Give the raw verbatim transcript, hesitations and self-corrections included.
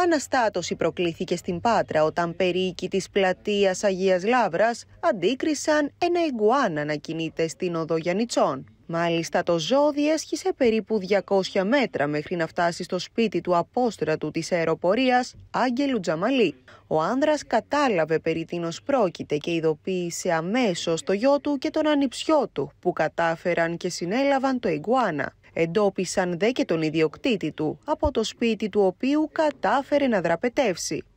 Αναστάτωση προκλήθηκε στην Πάτρα όταν περίοικοι της πλατείας Αγίας Λαύρας αντίκρισαν ένα ιγκουάνα να κινείται στην οδό Γιαννιτσών. Μάλιστα το ζώο διέσχισε περίπου διακόσια μέτρα μέχρι να φτάσει στο σπίτι του απόστρατου της αεροπορίας Άγγελου Τζαμαλή. Ο άνδρας κατάλαβε περί τίνος πρόκειται και ειδοποίησε αμέσως το γιο του και τον ανιψιό του, που κατάφεραν και συνέλαβαν το ιγκουάνα. Εντόπισαν δε και τον ιδιοκτήτη του, από το σπίτι του οποίου κατάφερε να δραπετεύσει.